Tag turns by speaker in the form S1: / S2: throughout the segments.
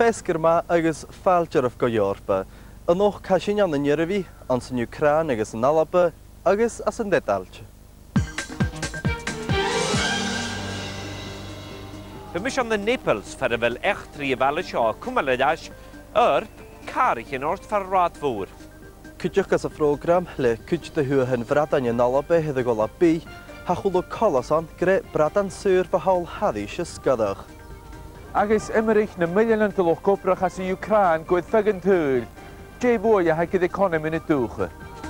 S1: chesgyr ma agos falger of go Yorba. Yn o'ch casin an yn Yrfi, ond sy'n Ukraine agos yn Alaba, agos as yn dedalch.
S2: Ymysg the Naples fer fel echt rifal y sio cwmaledash carich yn ort far rad fawr.
S1: Cydioch as y program le cyd dy hwyr hyn fradan yn Alaba hedd y gola bi, ha chwlw colasan gre bradan syr fy hawl haddis ysgadach.
S3: Agos Emmerich na miliwn yn tylwch gobrach as y Ukraine gwydd ffeg yn tŵr. Jay fwy a hagydd economi yn y dwch.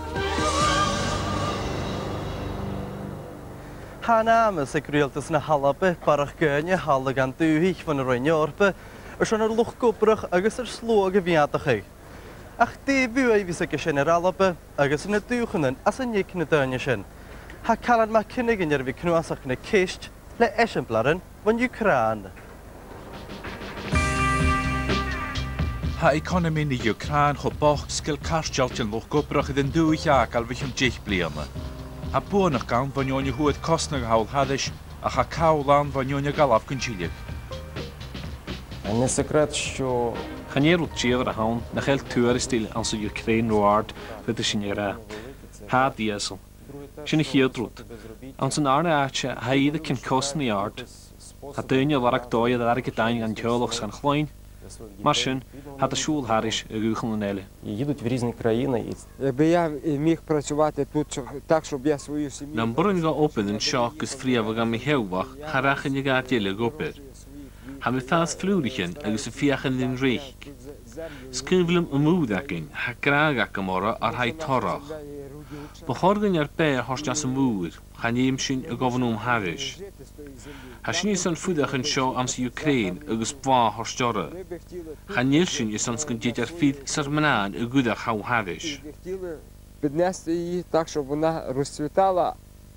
S1: Han am y segrieltas na Halabe barach gyn y hal gan dŵhich fan yr oen Yorba, ys o'n yr lwch gobrach agos yr slwag y fiadach chi. Ach di fyw ei fys y gysyn yr Alaba, agos yn y dŵch yn as yn nic yn y dyn ysyn. Ha calan ma cynnig yn yrfi cnwasach yn y cysg, le esiamblaren fan Ukraine.
S4: Ha economi ni Ukraine cho boch sgil carstialt yn lwch gobrach iddyn dŵch a gael fych am deich bliana. Ha bwynach gan fan yw'n hwyd cosnag hawl haddys a ha cawlan fan yw'n galaf gynchiliag.
S5: Не секрет, що
S6: Ganneer tjeer haun na geld toeristil als de Ukraine roard dat is in jaren. Ha diesel. Shin hier drut. Als een arne aatje heide kan kosten jaar. Het deunje warak doje daar gedaan aan tjologs gaan klein. Marschen had de school harish rugen nelle.
S5: їдуть в різні країни.
S7: Якби я міг працювати тут так, щоб я свою сім'ю...
S6: Dan borren ga open en shock is vrij we gaan me heelwag. Harachen je gaat jelle goper. Ha me fast vloerigen en is viagen in reich. Skrivelum moedaking, ha kragakkamora ar hai torach. Behorgen jaar per hostas moer, ha neemshin a governum harish. Ha shin is an fudag en show ans Ukraine agus bwa hostorre. Ha neershin is ans kuntit er feed sermanan a gudach hau harish.
S7: Піднести її так, щоб вона розцвітала.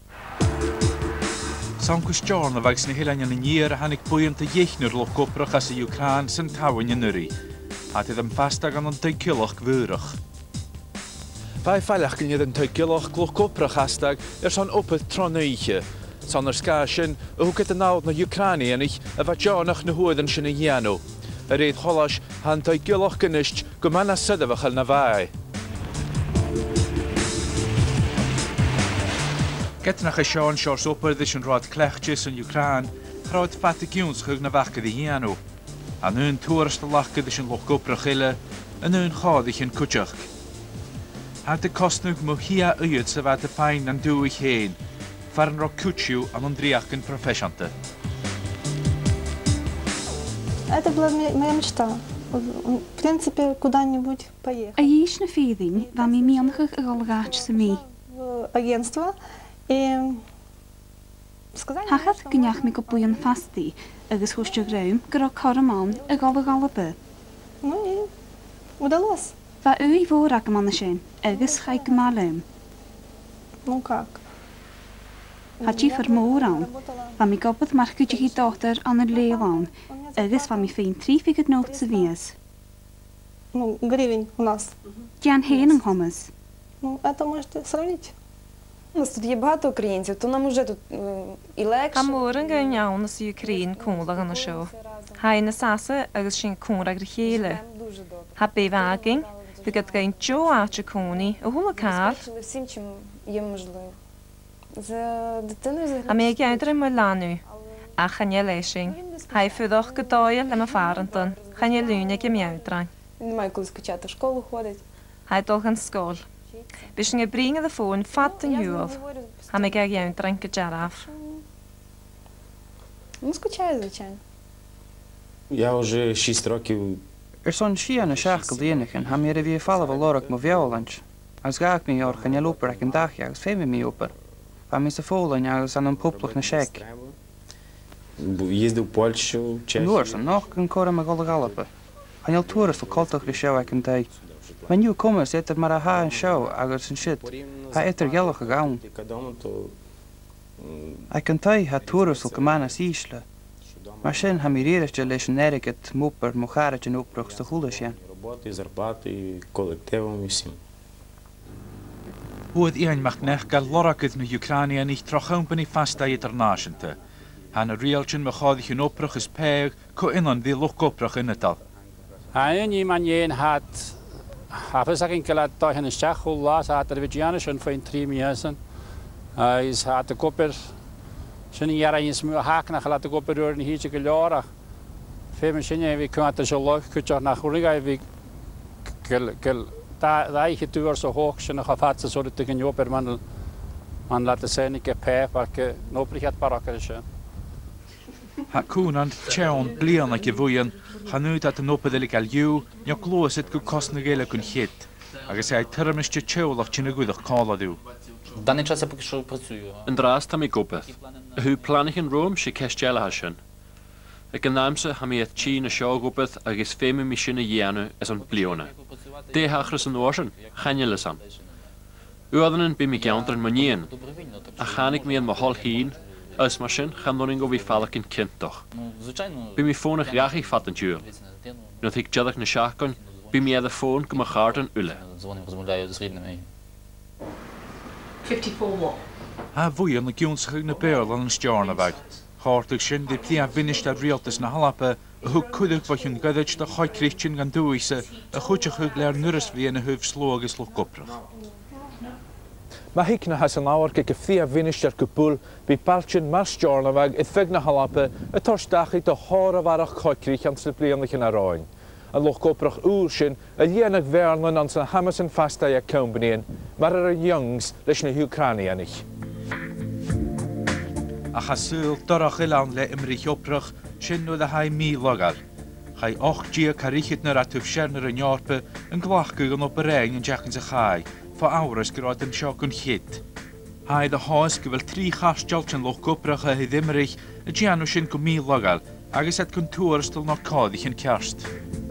S4: Sam cwestiwn o faes ni hylan yn yr hannig bwynt y iechnyr loch gobrach as y Ukraine sy'n tawyn yn yri. A dydd yn fastag an yn teigilach gwyrach. Fai ffalach gyn idd yn teigilach loch gobrach hastag son opydd tron eiche. Son yr sgasyn y hwgyd yn nawd na Ukraine enich y fa jonach na hwyd yn sy'n y hianw. Yr eid cholas han teigilach gynysg gwmana sydafach al na fai. Getnach y Sean Siors opyrddys yn rhod clechtis yn Ukraine, rhod fatigiwns chwg na fach gyda hianw. A nhw'n tŵrst y lach gyda sy'n loch gobrach ille, a nhw'n choddich yn cwtioch. Had y cosnwg mw hia ywyd sef ad y pain na'n dwych hen, far yn rog cwtiw am yn driach yn proffesiante.
S8: Это была моя мечта. В принципе, куда-нибудь поехать.
S9: A ys na ffeddyn, fa mi mianchach y golgach sy'n mi.
S8: Агентство.
S9: Hachad gynnach mi gobwy'n ffasti, agos hwstio grawn, gyda coraman y golwg.
S8: Ну и удалось.
S9: Fa wy fawr ag yma na sy'n, agos chai gymalym.
S8: Ну как?
S9: Ha ti ffyr môr awn, fa mi gobydd marcyd i chi dochter an y leil awn, agos fa mi ffein 3 figyd not sy fies.
S8: Ну, гривень у нас.
S9: Dian hen yng Nghomys.
S8: Ну, это можете сравнить.
S10: У нас тут є багато українців, то нам уже тут і легше.
S11: Каморен ганяв на з Україн кунлага на шоу. Хай на сасе agus sin кунра грихеле. Хапе вагин, тигат гаin Джо аче куни, a hula кар.
S10: Всім чим є можливо. За дитиною
S11: A me gaidre mo lanu. A chanje leising. Хай фудох gedoye le ma farenton. Chanje lune gemjoudrain.
S10: Немає коли скачати, в школу ходить.
S11: Hij dolgan skol. Bischen gebringen de foon fat en juul. Ha me ga jou drinken jaraf.
S10: Ну, скучаю, звичайно.
S5: Я вже 6 років.
S12: Son sian y siach gildienichin, ha mi rydw i falaf o lorach mo fiawlanch. As gaag mi o'r chynnu lwper ac yn dachi agos femi mi wper. Fa mi sa ffolain agos an yn pwblwch na siec.
S5: Їздив в Польщу, Чехію.
S12: Nwr son noch yn cwra ma golyg alaba. Han il tourist o coltach ry siaw ac yn dau. Mae'n yw cwmys eiter mar a ha yn siaw agos yn shit. Ha eiter gelwch ag awn. Ac yn dau ha tourist o gymanas isla. Maar sin ha mi rierist leis yn eriget mwper mwcharet yn wbrwch sta chwlwys yan.
S5: Роботи, зарплати, колективом і всім.
S4: Hwyd i'n machnech gael loragydd na Ukraine yn eich trochawn byn ei ffastau internasiynta. Han y rialchyn mychoddich yn obrwch ys peg co unan ddi lwch gobrwch yn ydal.
S13: En iemand een had afgezegd in dat toch een schachul las had er Vigianus en voor 3 meesen. Is had de kopper zijn jaren eens haken naar laten kopper door een hietje gelora. Veel mensen we kunnen het zo leuk kunnen naar Groningen we daar je toer zo hoog zijn nog afhat zo dat tegen joper man laten zijn ik heb pak noprig het parakkers.
S4: Ha cúnan teann bliana go bhuian chanút at an opadalig al liú ne glósid go cosna géile chun chéad, agus é tuirmiste teolach sinna gúdach cáladú.
S14: Даний час я поки що працюю.
S6: Yn dras tam i gopeth. Y hw planich yn rôm si cestiala hasion. Ac yn amser ham i eith chi na sio gopeth agos femi mi sy'n y ianw as yn bliona. De hachras yn orsyn, chanel ysam. Uadden yn bym i gawndr yn mynien. A chanig mi yn mahol hun, ys ma sy'n chandoning o fi falach yn cyntoch. Bym i ffôn eich gach i ffat yn tiwr. Nodd ik jadach na siacon, bym i edrych ffôn gymachard yn ule.
S15: 54 what?
S4: Ha bhuian na giúnsach na béal an stearna bheith. Chártach sin de plia vinist a rialtas na halape a thug cúdach bachun gadait de chaicríchin gan dúise a chuteach thug lear nuras bhí na thuh sló agus loch goprach.
S3: Mae hicna has yn awr gyda ffia finist ar gwbl, bu balchin mas stearna bheith i ffeg na halape a torsdachi do hor a farach chaicrích an sliblianach yn aroin. A loch goprach úr sin a dhéanach bhearnan an san hamas an fasta a cumbaníon, mar ar a youngs leis na Ucranianich.
S4: A chasúil dorach ilan le imrich oprach sin nó a hai mí logar. Chai 8 dia carichit na ratúf sérnar an Iorpe an glachgu an op berein an jachan sa chai, fa auras gyroed yn siog yn chyd. Hai da haas gyfel 3 chasjalt yn loch goprach a hydd imrich a gianw sin go mí logar, agus et contúr stil nor cádig yn kerst.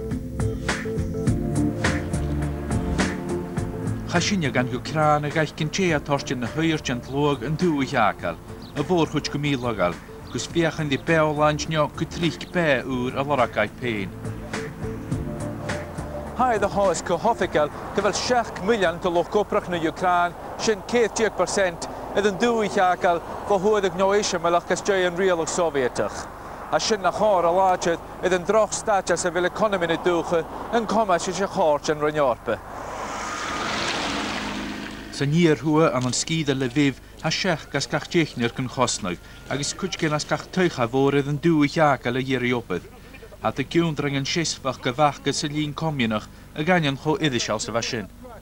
S4: Chaisinia gan Ucrán a gaich cyn tea torstin na hyrt yn tlwg yn dwy hiacal, a fôr chwch go mí logar, gus fiachan di beolanj nio gytrich be úr a loragau pein.
S3: Hai da haas go hoffigal gyfel 6 miliwn to loch goprach na Ucrán, sin 40% idd yn dwy hiacal fo hwydig no eisiau melach gas jay yn rialach Sovietach. A sin na chor a lajad idd yn droch stajas a fel economi na dwche yn comas eisiau chort yn Rhaeadr.
S4: Sa níor hua an scída le Lviv ha seach gas gach déichnir gan chosnaig, agus cwtgin as gach teucha fór idd yn dwy hiacal a ieriopydd. Ha dy giwndrang yn sisfach gyfach gas y lyn comianach a ganyan cho iddisial sa fasin.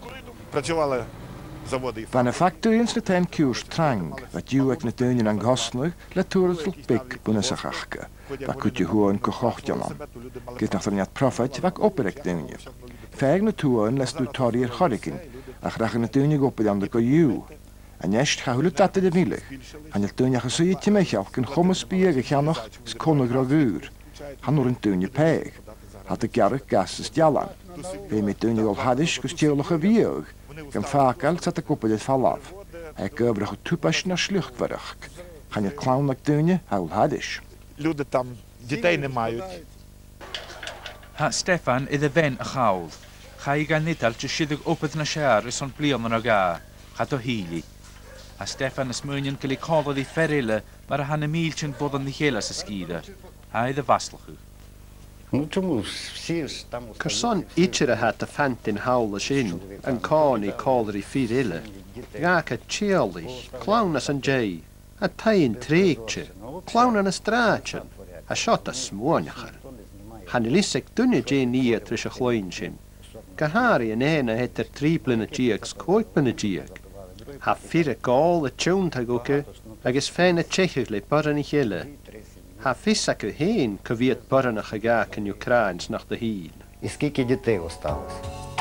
S16: Van y factory yn ten cwrs trang, fa diweg na dynyn ang hosnaig le túrasl big bwnes a chachga, fa cwtio hua yn cochochtiolam. Gyda thrniad profit fag operec dynyn. Feg na túan les dw tori'r chorigin, ach rach yn y dynnig opyd am go yw. A nesht chahwyl y data dy filig, han yl dynnig a sy'n tymechal gyn chomas bieg a chanach sconog rogwr. Han o'r yn dynnig peg, had y garach gas ys dialan. Fe mi dynnig ol hadis gys tiolach a fiog, gan facal sat y gwbod eith falaf, a gybrach o tŵbas na sluchtvarach. Han yl clawn ag dynnig a ol hadis.
S17: Люди там дітей не мають.
S4: Ha Stefan iddo fen a chawl. Chai gan nidal ti sydd opyd na siar ys o'n blion yn o ga, chad o hili. A Stefan ys mwyn gael ei colodd i fferile mar a han y mil sy'n bod yn ddichelas y sgida. Ha iddo faslach yw.
S18: Cyrson eisiau a hat a ffant yn hawl y sy'n yn con i colir i fferile. Gach a tieolich, clawn as yn jay, a ta'n treigtio, clawn an y strachan, a siot a smwaniachar. Han iliseg dynnu jay ni a tris a chlwy'n sy'n. Gahari yn ein a heter 3 blyn y giag scoit blyn y giag. Ha ffyr y gol y tiwn tag oce, agos ffen y tchechig le boran i chile. Ha ffys ac y hen cyfiad boran a chagach yn Ucraans nach dy hun.
S19: Скільки дітей осталось?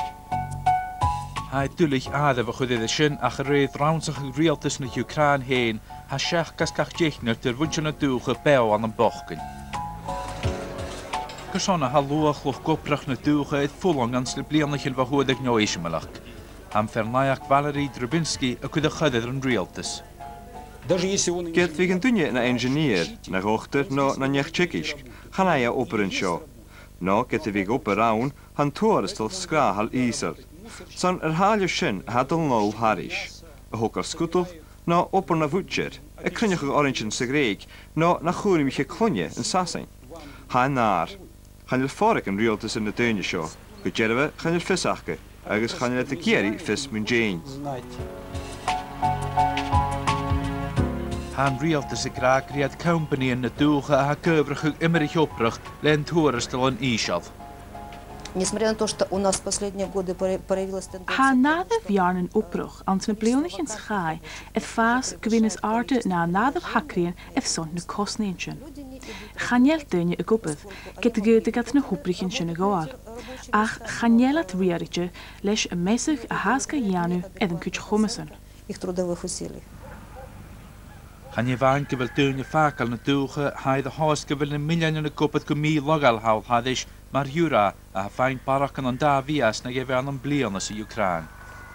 S4: Ha dwlich adda fo chwyddydd y sy'n ach y redd raunsach y rialtas na Ucrán hen ha siach gas gach deichner dyr fwnsyn y dwch y bew an y bochgyn. Gysona ha lwach loch goprach na dwch eid ffwlong ans le blianach yn fahwydig no eisiamalach. Ham fernaiach Valerie Drabinski y cwyd y chydydd yn rialtas.
S20: Gert fi gyndunie na engineer, na rochter no na niech tjekisk, gaan hij oper een show. No get vi oper raun, han toerstel skrahal iser. Son haal sin hadal no harish. A hokker skutel, no oper na voetjer. A krinjige orange segreek, no na goerie miche klonje en sassing. Ha naar. Chan il fforag yn rialtas yn y dyn sio, gyderfa chan il ffysachga, agos chan il atageri ffys mwyn Jane.
S4: Han rialtas y gragriad company yn y dwcha a gyfrach ag ymrich obrach le'n tŵr ystol yn isiad.
S21: Несмотря на то, что у нас в последние годы проявилась тенденция...
S15: Ha nader bjarnen opbrug, ans me bleonigen schaai, et faas gewinnes aarde na nader hakrien ef zond nu kostneentjen. Chanel dunje ik op het, get geute gat ne hoeprichen schöne goal. Ach, chanel at riaritje, lesh een messig a haska janu ed een kutje gommesen.
S21: Их трудовых усилий.
S4: Chan je vain gyfel dyn y ffacol na dwcha, haid y hos gyfel na milion yn y gwybod gwmi logal hawl haddys mae'r Jura a fain barach yn da fias na gefe an yn blion as y Ukraine.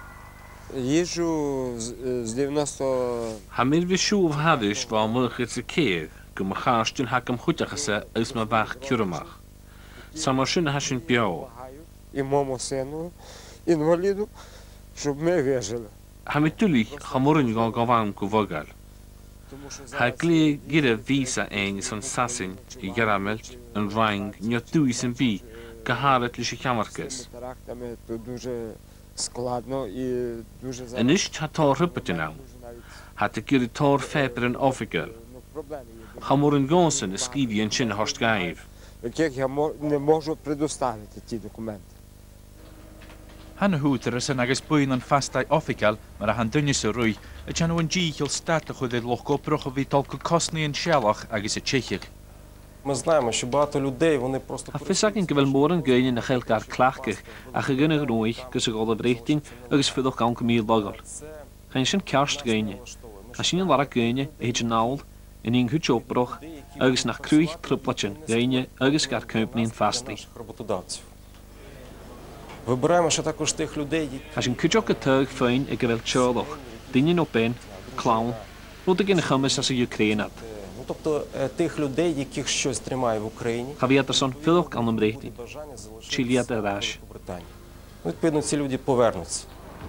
S7: Езжу с 90...
S6: Hamir fi siwf haddys fa mwch et y ceir, gym chastyn hag ymchwydach asa ys ma fach cwrymach. Sam o'r sy'n hasyn biaw.
S7: И моему сыну, инвалиду, чтобы мы вежили.
S6: Hamir dwli chamwryn go gofam gwfogal. Ha gli gyda visa ein son sasyn I garamelt yn rhaing nio dwi sy'n fi gyharet lys I chamarcus. Yn ysg ha tor rybyd yn awn. Ha dy gyda tor ffebr yn offigal. Chamwr yn gonsyn ysgrifi yn sy'n host gair.
S7: Не могу предоставить эти документы.
S4: Han hwter ys yn agos bwyn yn ffastau offical, mae'r han dynis o rwy, y chan o'n gíchil statach oedd loch gobrwch o fi tolco cosni yn sialach agos y Czechich.
S5: Ми знаємо, що багато людей, вони просто...
S6: Ha fysak yn gyfel môr yn gyn yn y chelgar clachgych a chygyn ag rwych gys y gol y brechtin agos fyddwch gawn cymil logal. Chain sy'n carst gynnu. A sy'n lara gynnu y hyd yn nawl yn un hwt obrwch agos nach crwych tryblatyn gynnu agos gar cwmpni'n fasti.
S5: Вибираємо ще також тих людей, які...
S6: As yn cwtioch y teg ffein y gyfel tiolwch, dynyn o ben, clawn, rwyd ag yn chymys as y Ukrainad.
S5: Ну, тобто тих людей, яких щось тримає в Україні.
S6: Javier Anderson, fyddwch gan ymrechtin. Chiliad y rash.
S5: Відповідно, ці люди повернуться.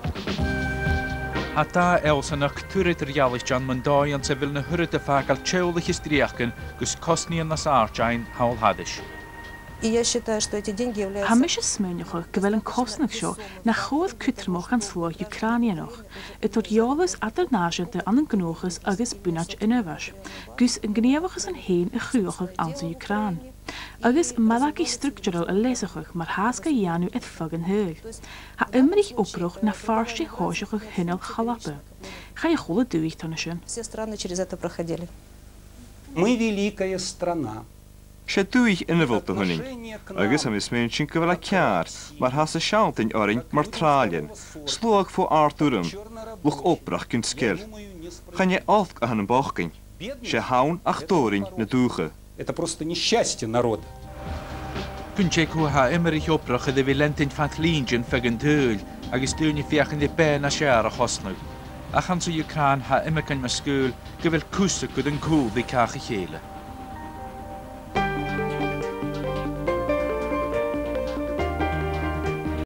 S4: Ha da els yn actwryd yr ialich John Mundoi yn sefyl na hwryd y ffacol tewlich ysdriachyn gys cosni yn nas archain hawl haddys.
S21: И я считаю, что эти деньги являются...
S15: Hamische smynjoch gyfel yn cosnig sio na chodd cytrmoch an slo Ukrainianoch. Het wordt jales aternagente an yn gnochus agos bunach yn yfas. Gus yn gneefachus yn heen y chruochig an sy Ukraine. Agos malaki structural y lesochig mar haska janu et fuggen heug. Ha ymrich oproch na farsi hoosjochig hinnel chalappe. Ga je golle duig tonnesjen.
S21: Все страны через это проходили.
S22: Мы великая страна.
S20: Se dwych yn y fwlta hwnnw, agos am ysmewn sy'n gyfel a ciar, mae'r has y sialtyn orin mae'r tralien, slwag ffo Arthurym, lwch obrach gyn sgil. Chan je alfg a han yn bochgyn, se hawn ach dorin na dwcha.
S22: Это просто несчастье народа.
S4: Gwyntieg hw ha ymrich obrach ydy fi lentyn ffant lingyn ffeg yn dwyl, agos dyn i fiach yn di ben a siar a chosnwg. A chan sy Ukraine ha ymrich yn masgwyl, gyfel cwsig gyda'n cwl fi cach y chele.